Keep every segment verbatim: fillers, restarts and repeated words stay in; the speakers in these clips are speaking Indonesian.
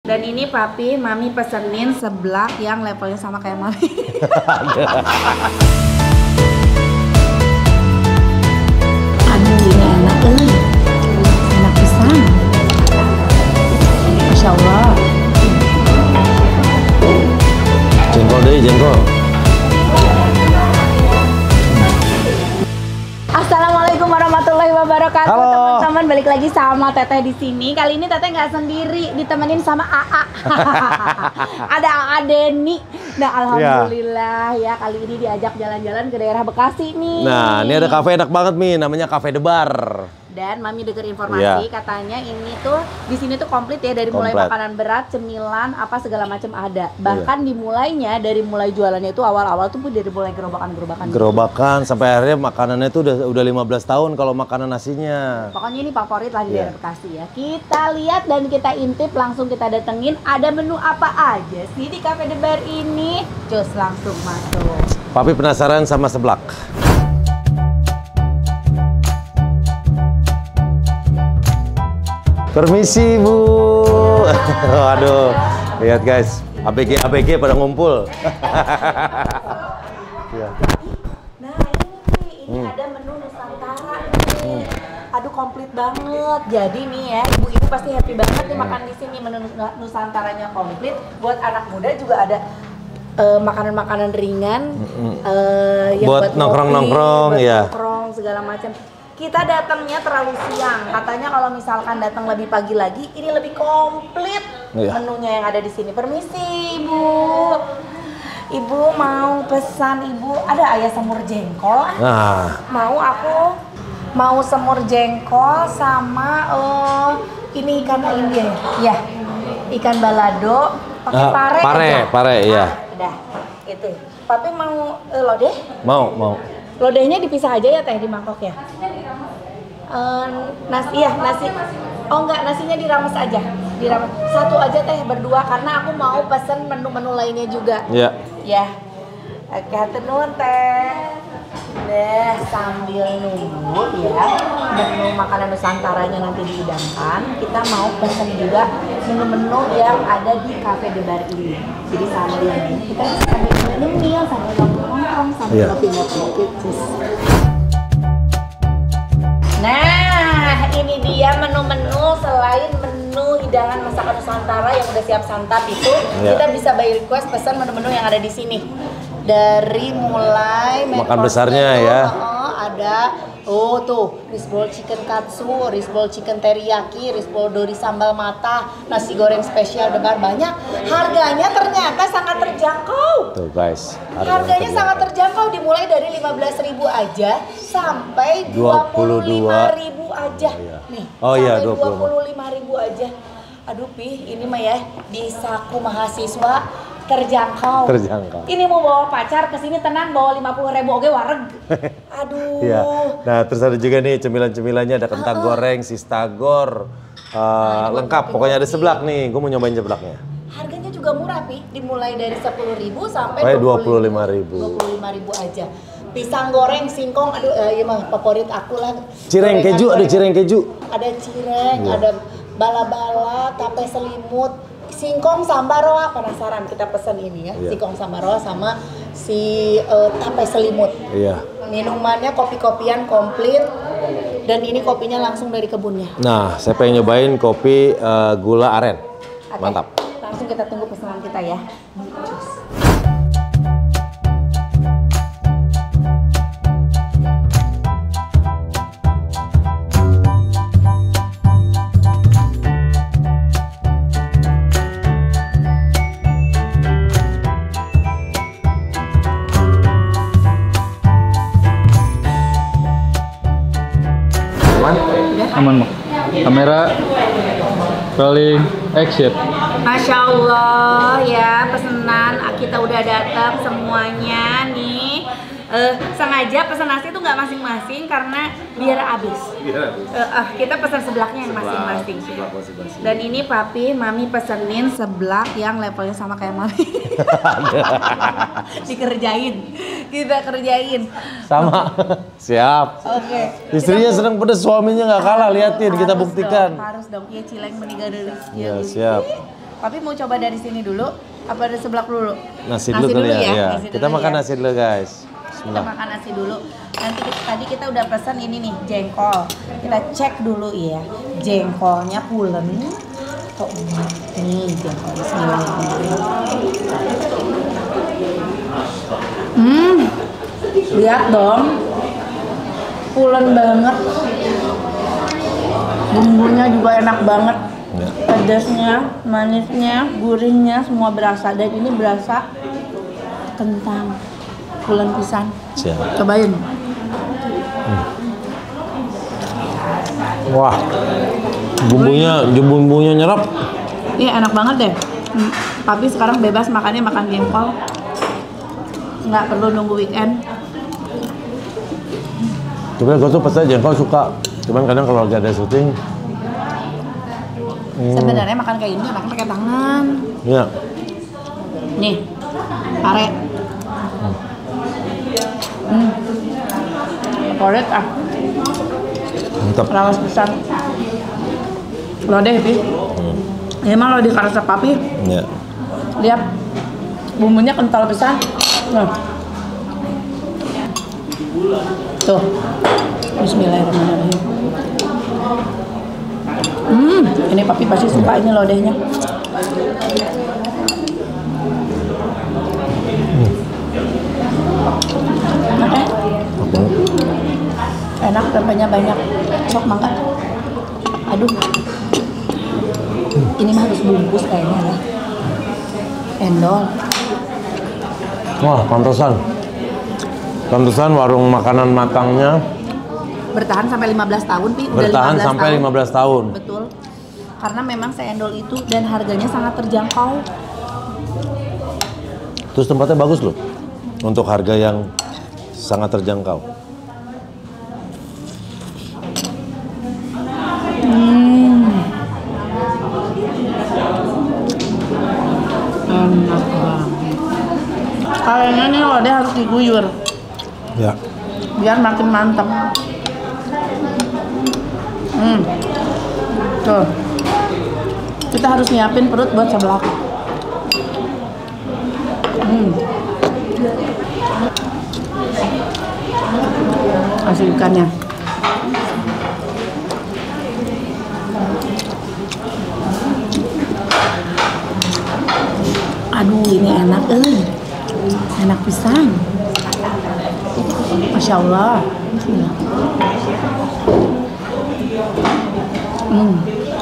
Dan ini papi, mami pesenin seblak yang levelnya sama kayak mami. Aduh, ini enak eh. Enak pisan. Masya Allah. Jengkol deh, jengkol. Assalamualaikum warahmatullahi wabarakatuh. Halo. Teman-teman, balik lagi sama Teteh di sini. Kali ini Teteh nggak sendiri, ditemenin sama A A. Ada A A Denny. Nah, alhamdulillah ya. ya kali ini diajak jalan-jalan ke daerah Bekasi nih. Nah, ini ada kafe enak banget nih, namanya Cafe The Bar. Dan mami dengar informasi ya. katanya ini tuh di sini tuh komplit ya, dari komplit. mulai makanan berat, cemilan, apa segala macam ada. Bahkan ya. dimulainya dari mulai jualannya itu awal-awal tuh dari mulai gerobakan-gerobakan. Gerobakan gitu. Sampai akhirnya makanannya tuh udah udah lima belas tahun kalau makanan nasinya. Pokoknya ini favorit lah di ya. daerah Bekasi ya. Kita lihat dan kita intip, langsung kita datengin ada menu apa aja sih di Cafe The Bar ini. Cus, langsung masuk. Papi penasaran sama seblak. Permisi Bu. Waduh, lihat guys, A B G A B G pada ngumpul. Ya. Nah ini, ini hmm. ada menu Nusantara nih. Hmm. Aduh, komplit banget. Jadi nih ya, ibu-ibu pasti happy banget nih hmm. makan di sini. Menu Nusantaranya komplit. Buat anak muda juga ada makanan-makanan uh, ringan. Hmm. Uh, yang buat nongkrong-nongkrong, ya. Nongkrong segala macam. Kita datangnya terlalu siang. Katanya kalau misalkan datang lebih pagi lagi, ini lebih komplit iya. menunya yang ada di sini. Permisi, Ibu. Ibu mau pesan, Ibu. Ada ayam semur jengkol. Nah. Mau aku mau semur jengkol sama uh, ini ikan ini ya. Ya. Ikan balado pakai uh, pare. Pare, aja. pare, iya. Nah, udah. Itu. Papi mau uh, lodeh? Mau, mau. Lodehnya dipisah aja ya Teh di mangkok ya. Uh, nasi ya nasi. Oh enggak, nasinya dirames aja. Dirames satu aja Teh, berdua, karena aku mau pesen menu-menu lainnya juga. Iya. Ya. Oke, hatur Teh. Nah, sambil nunggu ya menu makanan Nusantaranya nanti dihidangkan, kita mau pesen juga menu-menu yang ada di Cafe The Bar ini. Jadi sambil kita sambil nyemil, sambil nongkrong, sambil yeah. ngopi-ngopi. Nah, ini dia menu-menu. Selain menu hidangan masakan Nusantara yang udah siap santap itu, yeah. kita bisa by request pesan menu-menu yang ada di sini. Dari mulai makan besarnya itu, ya. Oh, ada oh tuh rice bowl chicken katsu, rice bowl chicken teriyaki, rice bowl dori sambal mata, nasi goreng spesial The Bar, banyak. Harganya ternyata sangat terjangkau. Tuh guys, harganya, harganya sangat terjangkau, dimulai dari lima belas ribu aja sampai dua puluh lima ribu aja. Oh, iya. Nih, oh, sampai iya, dua puluh lima ribu aja. Aduh Pi, ini mah ya di saku mahasiswa terjangkau. Terjangkau. Ini mau bawa pacar ke sini tenang, bawa lima puluh ribu oke wareg. Aduh. Ya. Nah, terus ada juga nih cemilan-cemilannya, ada kentang uh, goreng, sistagor, uh, nah, lengkap. Pokoknya ada seblak nih. Gue mau nyobain seblaknya. Harganya juga murah Pi, dimulai dari sepuluh ribu sampai oh, dua puluh lima ribu. dua puluh lima ribu aja. Pisang goreng, singkong, aduh uh, ya mah favorit aku lah. Cireng keju, ada cireng keju. Ada cireng, ya. Ada bala-bala, tape selimut, singkong sambaroa. Penasaran, kita pesen ini ya, yeah. singkong sambaroa sama si uh, tape selimut. Iya. Minumannya kopi-kopian komplit, dan ini kopinya langsung dari kebunnya. Nah, saya pengen nyobain kopi uh, gula aren. Okay. Mantap. Langsung kita tunggu pesanan kita ya. Aman, Mak. Kamera rolling action. Masya Allah ya, pesanan kita udah datang semuanya nih. Uh, sengaja pesan nasi tuh nggak masing-masing karena biar habis. Biar habis. Uh, uh, kita pesan seblaknya yang masing-masing. Dan ini papi, mami pesenin seblak yang levelnya sama kayak mami. Dikerjain, kita kerjain. Sama, siap. Oke. Okay. Istrinya senang pedas, suaminya nggak kalah. Liatin, kita buktikan. Dong, harus dong, iya Cileng meninggal dari rezeki. Ya siap. Tapi mau coba dari sini dulu, apa dari sebelah dulu? Nasi dulu kali ya. ya. Nasi Kita dulu makan ya. nasi dulu guys. Kita Bismillah. makan nasi dulu. Nanti kita, tadi kita udah pesan ini nih jengkol. Kita cek dulu ya. Jengkolnya pulen. Oh, nih jengkol. Bismillahirrahmanirrahim. Hmm, lihat dong. Pulen banget. Bumbunya juga enak banget. Ya. Pedasnya, manisnya, gurihnya semua berasa, dan ini berasa kentang pulen pisan. Siap. Cobain. Hmm. Wah, bumbunya, bumbunya nyerap. Ini enak banget deh. Hmm, Tapi sekarang bebas makannya makan jengkol. Nggak perlu nunggu weekend. Tapi gue tuh pasti jengkol suka. Cuman kadang kalau lagi ada syuting. Hmm. Sebenarnya makan kayak gini enaknya pakai tangan. Iya. Nih, pare. Hmm. Pare ah. Mantap. Lawas besar. Lodeh, Pi. Hmm. Ini mah lodeh karesep papi. Iya. Lihat. Bumbunya kental besar. Nah. Tuh. Bismillahirrahmanirrahim. Hmm, ini papi pasti suka ini lodehnya. Enak ya? Enak, tempenya banyak. Sok mangga. Aduh. Ini mah harus bungkus kayaknya ya. Endol. Wah, pantesan. Pantesan warung makanan matangnya Bertahan sampai lima belas tahun, Pi. Udah bertahan lima belas sampai tahun. lima belas tahun. Betul. Karena memang seendol itu dan harganya sangat terjangkau. Terus tempatnya bagus loh. Untuk harga yang sangat terjangkau. Hmm. Enak banget. Kayaknya nih lodeh harus diguyur Ya. biar makin mantap. Hmm. Tuh. Kita harus nyiapin perut buat seblak. Hmm. Kasih ikannya. Aduh, ini enak, eh. Enak pisan. Masya Allah. Hmm.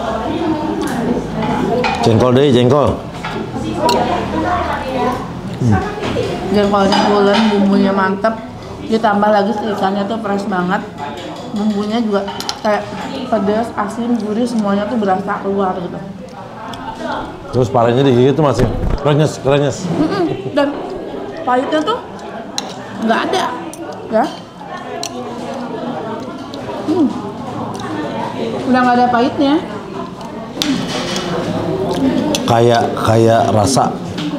Jengkol deh, jengkol. Hmm. Jengkolnya pulen, bumbunya mantep. Ditambah lagi si ikannya tuh fresh banget. Bumbunya juga kayak pedas, asin, gurih, semuanya tuh berasa keluar gitu. Terus parenya digigit tuh masih krenyes, krenyes. Mm-mm. Dan pahitnya tuh nggak ada, ya. Hmm. Udah nggak ada pahitnya. Kayak kayak rasa.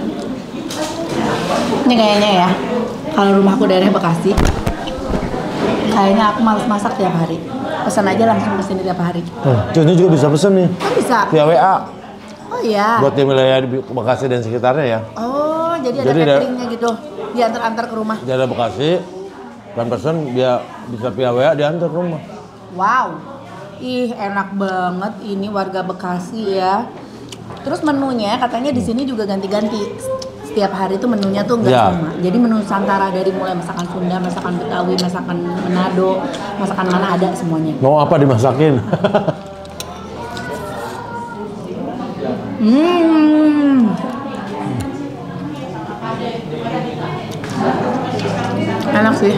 Ini kayaknya ya, kalau rumahku daerah Bekasi, kayaknya aku males masak tiap hari. Pesan aja langsung kesini tiap hari. Hmm. Ini juga bisa pesen nih. Kan bisa? Via W A. Oh iya. Buat yang wilayah di Bekasi dan sekitarnya ya. Oh, jadi ada Jadi ada- cateringnya gitu, diantar-antar ke rumah. Dia ada Bekasi, dan pesen dia bisa via W A diantar ke rumah. Wow, ih enak banget ini warga Bekasi ya. Terus menunya katanya di sini juga ganti-ganti. Setiap hari itu menunya tuh nggak Ya. sama. Jadi menu Nusantara dari mulai masakan Sunda, masakan Betawi, masakan Manado, masakan mana ada semuanya. Mau apa dimasakin? Hmm. Enak sih.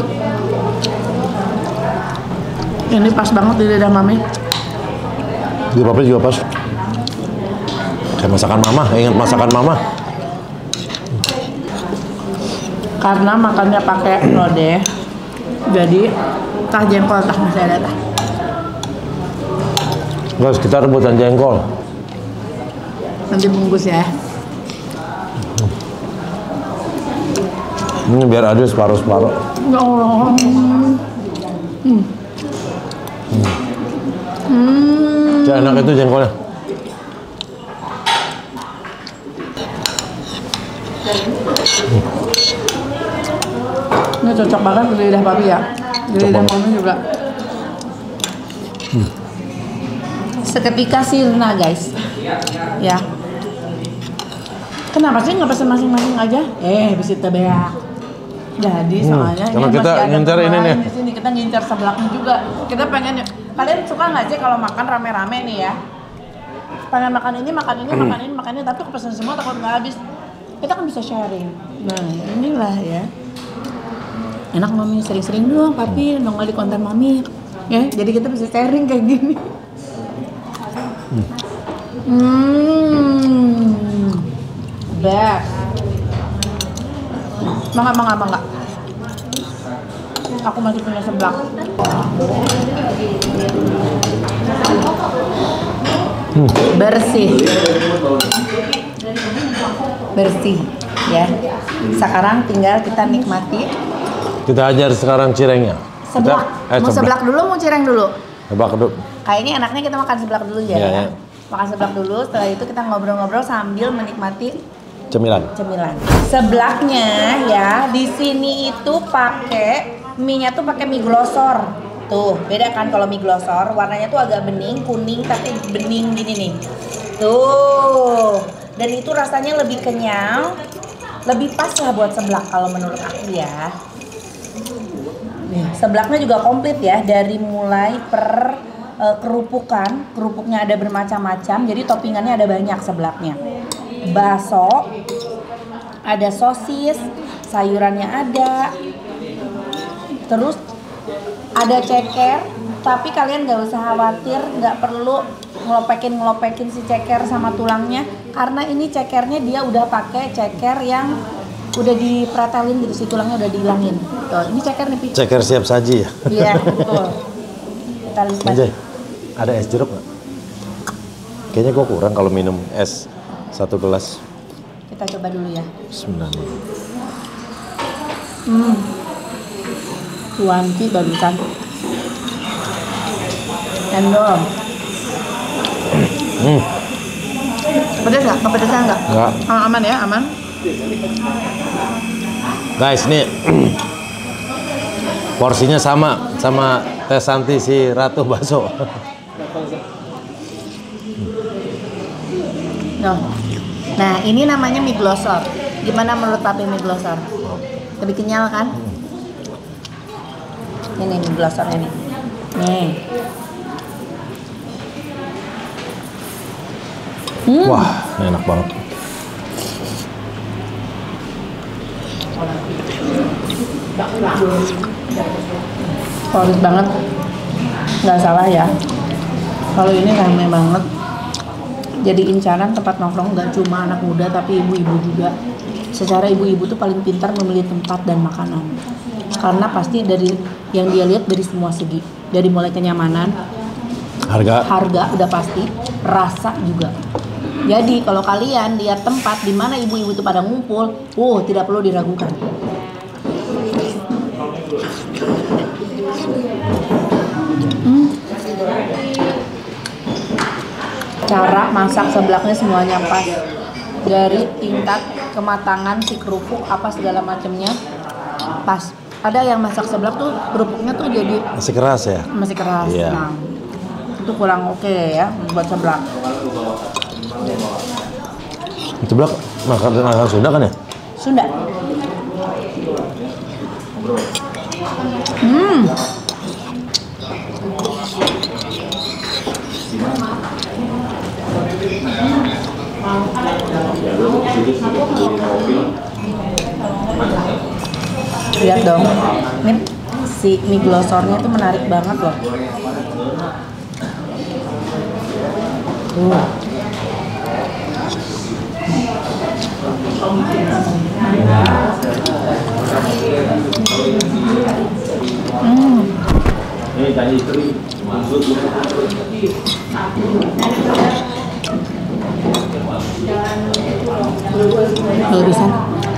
Ini pas banget di lidah mami. Di papa juga pas. Kayak masakan mama, ingat masakan mama. Karena makannya pakai lodeh, jadi tah jengkol tah masih ada tah. Guys, kita rebutan jengkol. Nanti bungkus ya. Ini biar adil separuh-separuh. Ya Allah. Hmm. Hmm. Ya, enak itu jengkolnya. Ini cocok banget di lidah papi ya. Di lidah mami juga. Hmm. Seketika sirna guys. Ya. Kenapa sih nggak pesen masing-masing aja? Eh, bisa tebeak. Jadi Hmm, soalnya karena ini kita masih ada ngincar ini lain nih. di sini, kita ngincar seblaknya juga. Kita pengen, kalian suka nggak sih kalau makan rame-rame nih ya? Pengen makan ini, makan ini, Hmm. makan ini, makan ini, tapi kepesen semua takut nggak habis. Kita kan bisa sharing. Nah, inilah ya. Enak mami, sering-sering dong papi, nongol di konten mami. Ya, jadi kita bisa sharing kayak gini. Hmm. Best. Mangga, mangga, mangga. Aku masih punya seblak. Hmm. Bersih. Bersih, ya. Sekarang tinggal kita nikmati. Kita ajar sekarang cirengnya. Seblak. Kita, eh, mau seblak dulu, mau cireng dulu? Seblak dulu. Kayaknya enaknya kita makan seblak dulu ya. Iya, iya. Makan seblak dulu, setelah itu kita ngobrol-ngobrol sambil menikmati Cemilan. cemilan. Seblaknya ya, di sini itu pakai mie-nya tuh pakai mie glosor. Tuh, beda kan kalau mie glosor, warnanya tuh agak bening, kuning tapi bening gini nih. Tuh. Dan itu rasanya lebih kenyal, lebih pas lah buat seblak kalau menurut aku ya. Nih, seblaknya juga komplit ya, dari mulai per uh, kerupukan, kerupuknya ada bermacam-macam, jadi toppingannya ada banyak seblaknya. Bakso, ada sosis, sayurannya ada, terus ada ceker, tapi kalian gak usah khawatir, gak perlu ngelopekin-ngelopekin si ceker sama tulangnya, karena ini cekernya dia udah pakai ceker yang udah dipratelin gitu, si tulangnya udah dihilangin. Tuh, ini ceker nih, Pi. Ceker siap saji ya? Iya, betul. Kita lihat. Anjay, ada es jeruk nggak? Kayaknya gue kurang kalau minum es satu gelas. Kita coba dulu ya. Bismillah. Hmm. Cuanki barusan. Endol. Hmm. Pedas nggak? Kepedesan nggak? Nggak. Ah, aman ya, aman. Guys, nih porsinya sama sama Teh Santi si Ratu Bakso. No. Nah, ini namanya mie glosor. Gimana menurut Papi mie glosor? Lebih kenyal kan? Ini mie glosornya nih. Nih. Hmm. Wah, ini enak banget. Solid banget, nggak salah ya. Kalau ini rame banget, jadi incaran tempat nongkrong nggak cuma anak muda tapi ibu-ibu juga. Secara ibu-ibu tuh paling pintar memilih tempat dan makanan, karena pasti dari yang dia lihat dari semua segi, dari mulai kenyamanan, Harga. harga udah pasti, rasa juga. Jadi kalau kalian lihat tempat di mana ibu-ibu itu pada ngumpul, oh tidak perlu diragukan. Hmm. Cara masak seblaknya semuanya pas, dari tingkat kematangan si kerupuk apa segala macamnya pas. Ada yang masak seblak tuh kerupuknya tuh jadi Masih keras ya? masih keras. Iya. Nah, itu kurang oke ya buat seblak. Seblak makan makan Sunda kan ya? Sunda. Hmm. Lihat dong, ini si mie glosornya tuh menarik banget loh. Tuh. Hmm. Barusan.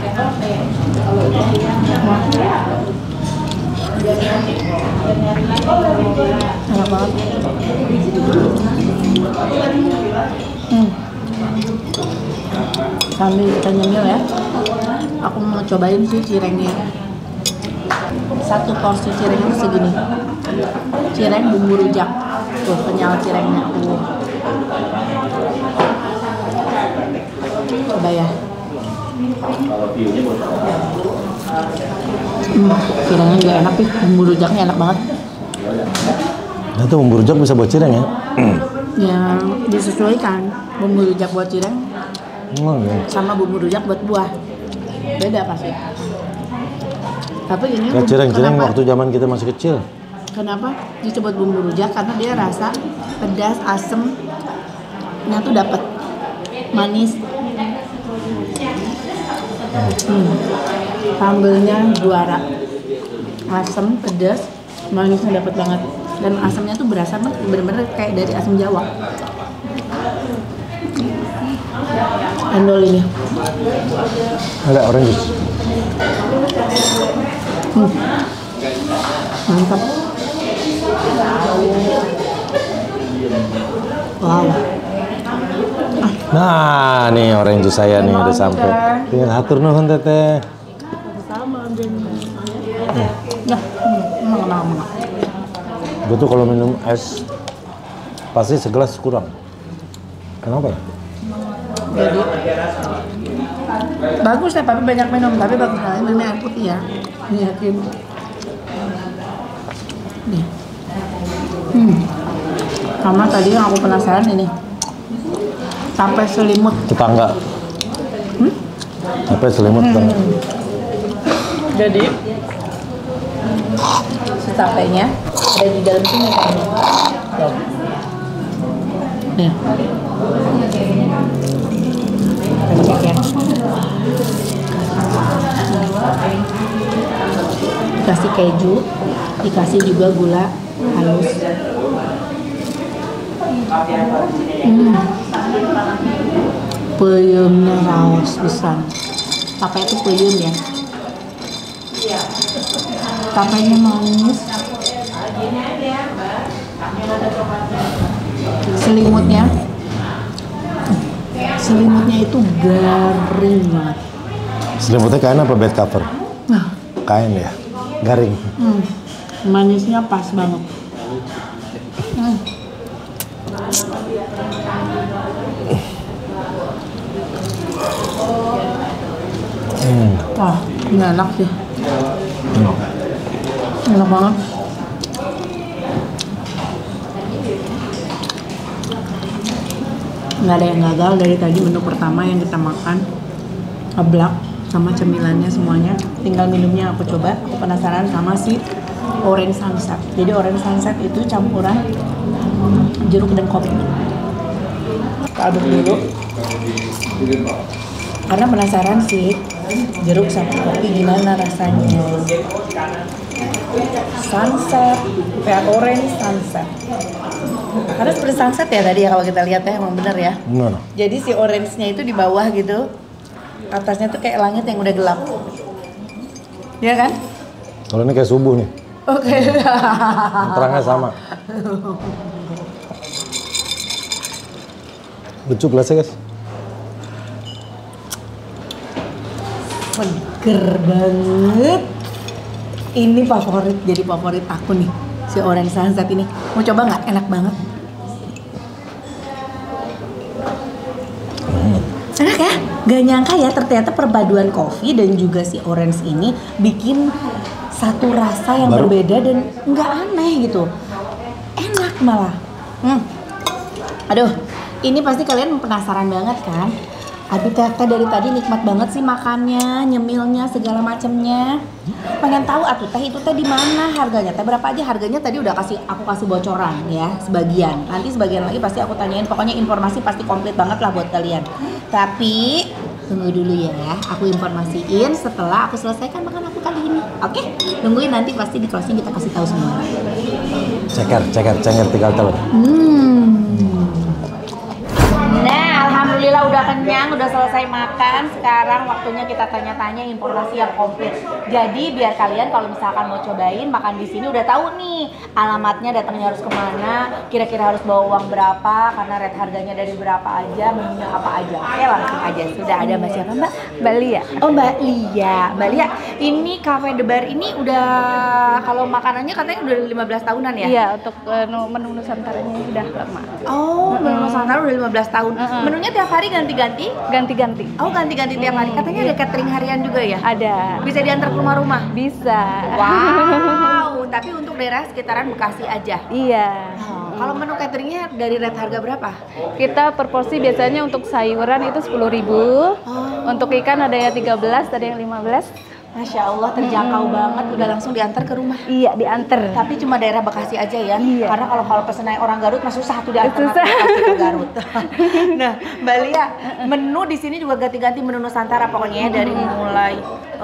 Enak banget. Hmm. Sambil kita nyemil ya, aku mau cobain sih cirengnya. Satu porsi cireng itu segini. Cireng bumbu rujak. Tuh kenyal cirengnya. Uh. Coba ya. Hmm, cirengnya juga enak sih. Bumbu rujaknya enak banget. Nah itu bumbu rujak bisa buat cireng ya? Ya disesuaikan. Bumbu rujak buat cireng Oh, ya. sama bumbu rujak buat buah. Beda pasti. Tapi ini Kayak cireng-cireng kenapa- waktu zaman kita masih kecil. Kenapa disebut bumbu rujak? Karena dia rasa pedas, asem, nya tuh dapat manis. Hmm. Sambelnya juara, asem, pedas, manisnya dapat banget. Dan asamnya tuh berasa banget, bener-bener kayak dari asam Jawa. Endol ini. Ada orange juice. Hmm. Mantap. Wow. Nah, nih orange juice saya nih udah sampai. Tinggal atur nuhun teteh. Sama Nah, emang enak banget. Gue tuh kalau minum es pasti segelas kurang. Kenapa ya? Jadi bagus ya, tapi banyak minum, tapi bagus sekali minum air putih ya. Ini yakin. Nih. Hmm. Sama tadi yang aku penasaran ini. Sampai selimut. Tetangga. Hmm? Sampai selimut tetangga. Jadi si tapenya ada di dalam sini kan. Nih. Kita cek ya. Dikasih keju, dikasih juga gula halus. Hmm. Peyemnya raos pisan. Tape itu peyem ya. Tapenya manis. Selimutnya Selimutnya itu garing banget. Selimutnya kain apa bed cover? Nah, Kain ya, garing. hmm, manisnya pas banget. Hmm. Hmm. Wah, ini enak sih. Enak banget. Nggak ada yang gagal dari tadi menu pertama yang kita makan. Ablak sama cemilannya semuanya. Tinggal minumnya aku coba. Aku penasaran sama si orange sunset. Jadi orange sunset itu campuran jeruk dan kopi. Kita aduk dulu. Karena penasaran sih jeruk sama kopi gimana rasanya. Sunset, kayak orange sunset. Karena seperti sunset ya tadi ya kalau kita lihat ya, emang bener ya. Gimana? Jadi si orange-nya itu di bawah gitu, atasnya tuh kayak langit yang udah gelap. Iya kan? Kalau ini kayak subuh nih, Oke. terangnya sama. Lucu gelasnya guys. Seger banget. Ini favorit, jadi favorit aku nih, si orange sunset ini. Mau coba nggak? Enak banget. Enak ya? Gak nyangka ya ternyata perpaduan kopi dan juga si orange ini bikin satu rasa yang Baru. berbeda dan nggak aneh gitu. Enak malah. Hmm. Aduh, ini pasti kalian penasaran banget kan? Aduh Tete dari tadi nikmat banget sih makannya, nyemilnya, segala macemnya. Pengen tahu atuh Teh itu Teh di mana harganya? Teh berapa aja harganya? Tadi udah kasih aku kasih bocoran ya, sebagian. Nanti sebagian lagi pasti aku tanyain. Pokoknya informasi pasti komplit banget lah buat kalian. Tapi tunggu dulu ya, aku informasiin setelah aku selesaikan makan aku kali ini. Oke? Tungguin nanti pasti di closing kita kasih tahu semua. Ceker, ceker, ceker tinggal telur. Hmm. Nah, alhamdulillah udah kenyang. kenyang, udah selesai makan. Sekarang waktunya kita tanya-tanya informasi yang komplit. Jadi biar kalian kalau misalkan mau cobain makan di sini udah tahu nih alamatnya, datangnya harus kemana, kira-kira harus bawa uang berapa, karena rate harganya dari berapa aja, menunya apa aja. Oke, langsung aja. Sudah ada Mbak siapa, Mbak? Mbak Lia. Oh, Mbak Lia. Mbak Lia, ini Cafe The Bar ini udah kalau makanannya katanya udah lima belas tahunan ya? Iya, untuk uh, menu Nusantaranya udah lama. Oh, menu Nusantara udah lima belas tahun. Mm-mm. Menunya tiap hari ganti-ganti? Ganti-ganti. Oh, ganti-ganti tiap hari. Katanya ada catering harian juga ya? Ada. Bisa diantar ke rumah-rumah? Bisa. Wow, tapi untuk daerah sekitaran Bekasi aja? Iya. Oh, kalau menu cateringnya dari rate harga berapa? Kita per porsi biasanya untuk sayuran itu sepuluh ribu. Oh. Untuk ikan ada yang tiga belas, ada yang lima belas. Masya Allah, terjangkau hmm. banget, udah langsung diantar ke rumah. Iya, diantar. Tapi cuma daerah Bekasi aja ya? Iya. Karena kalau kalau pesennya orang Garut mah susah tuh diantar Susah. ke Garut. Nah, Mbak Lia, menu di sini juga ganti-ganti menu Nusantara pokoknya ya, dari mulai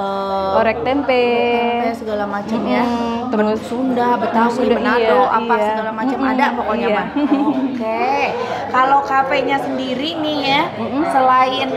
uh, orek tempe, tempe segala macam ya. Hmm, Terus Sunda, Betawi, Sunda, Manado, iya, apa iya. segala macam Mm-mm, ada pokoknya iya. mah. Oke. Kalau kafenya sendiri nih ya, selain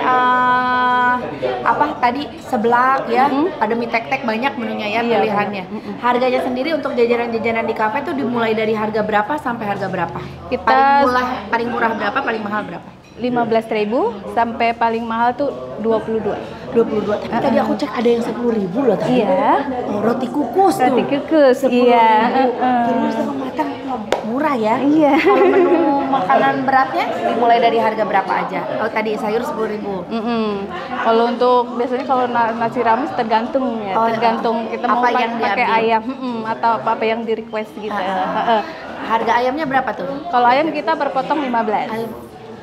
uh, apa tadi seblak ya, Mm-mm. ada mie tek-tek, banyak menunya ya, Iya, pilihannya. benar. Harganya sendiri untuk jajanan-jajanan di kafe tuh dimulai dari harga berapa sampai harga berapa? Kita- paling murah, paling murah berapa, paling mahal berapa? lima belas ribu sampai paling mahal tuh dua puluh dua. dua puluh dua. Tapi tadi aku cek ada yang sepuluh ribu loh tadi. Iya. Oh, roti kukus tuh. Roti kukus. sepuluh Iya. ribu. uh-uh. Terus sama matang murah ya. Iya. Kalau menu makanan beratnya dimulai dari harga berapa aja? Oh, tadi sayur sepuluh ribu. Mm-mm. Kalau untuk biasanya kalau na- nasi rames tergantung ya, Oh, tergantung kita mau apa pa- yang pakai diambil. ayam mm-mm, atau apa apa yang di request gitu. Ah. Heeh. Harga ayamnya berapa tuh? Kalau ayam kita berpotong lima belas. Ayam.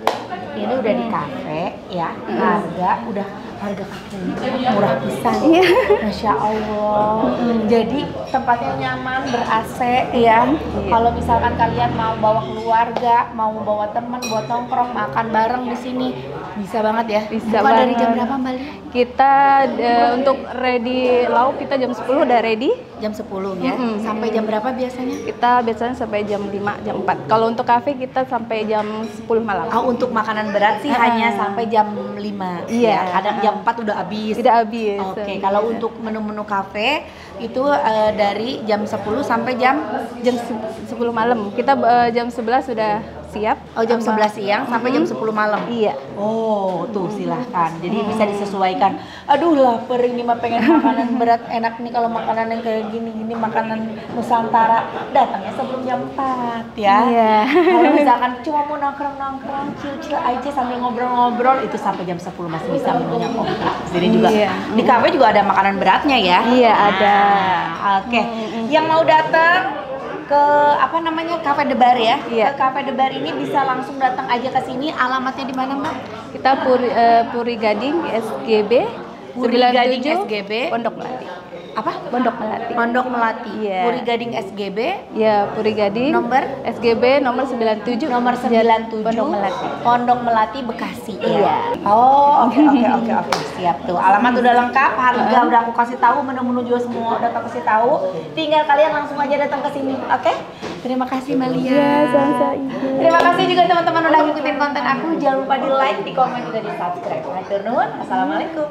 Ini udah di kafe ya, harga udah harga kaki murah pisan. Iya. Masya Allah. Jadi tempatnya nyaman, ber-A C ya. Kalau misalkan kalian mau bawa keluarga, mau bawa teman buat nongkrong makan bareng di sini, bisa banget ya. Bisa Buka dari banget. jam berapa, Mbak Lia? Kita eh, untuk ready lauk kita jam sepuluh udah ready. Jam sepuluh ya. Mm-mm. Sampai jam berapa biasanya? Kita biasanya sampai jam lima, jam empat. Kalau untuk kafe kita sampai jam sepuluh malam. Oh, untuk makanan berat sih Ah. hanya sampai jam lima. Iya. Ya, kadang jam empat udah habis. Tidak habis. Oke, kalau untuk menu-menu kafe itu eh, dari jam sepuluh sampai jam jam se- sepuluh malam. Kita eh, jam sebelas sudah siap. oh jam Sama- sebelas siang sampai jam sepuluh malam. Iya. Oh, tuh silahkan. Jadi bisa disesuaikan. Aduh, lapar ini mah pengen makanan berat. Enak nih kalau makanan yang kayak gini-gini, makanan Nusantara. Datangnya sebelum jam empat ya. Iya. Kalau misalkan cuma mau nongkrong-nongkrong, chill-chill aja sambil ngobrol-ngobrol, itu sampai jam sepuluh masih bisa menunya komplit. Jadi juga Iya. di kafe juga ada makanan beratnya ya. Iya, ada. Nah, Oke. Yang mau datang ke apa namanya Cafe The Bar ya? Iya. Ke Cafe The Bar ini bisa langsung datang aja ke sini. Alamatnya di mana, Mbak? Kita Puri, eh, Puri Gading S G B Puri sembilan puluh Gading tujuh, S G B. Pondok Melati. Apa? Pondok Melati. Pondok Melati. Iya. Puri Gading S G B. Ya, Puri Gading. Nomor? S G B nomor sembilan puluh tujuh. Nomor sembilan puluh tujuh. Pondok Melati. Pondok Melati Bekasi. Iya. Oh, oke oke oke oke. Siap tuh. Alamat udah lengkap, harga udah aku kasih tahu, menu-menu juga semua udah aku kasih tahu. Tinggal kalian langsung aja datang ke sini, oke? Terima kasih Mbak Lia. Iya, sama-sama Ibu. Terima kasih juga teman-teman udah ngikutin konten aku. Jangan lupa di like, di komen juga di subscribe. Matur nuwun. Assalamualaikum.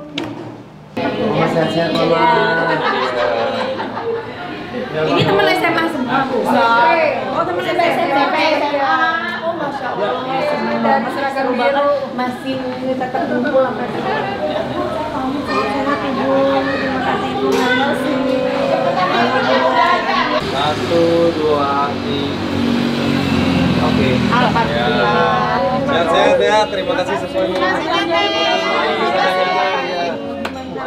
Sehat-sehat Mama. Ini teman S M A semua Bu. Oh, teman S M A. S M A. Oh, Masya Allah. Dan seragam biru masih tetap kumpul sampai sekarang. Sehat Ibu. Terima kasih Ibu. Terima kasih. Satu, dua, tiga. Oke. Alhamdulillah. Sehat-sehat ya, terima kasih semuanya.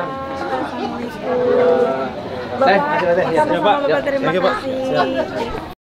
Eh, masih ada ya. Sama-sama Bapak, terima Thank you, Pak. kasih.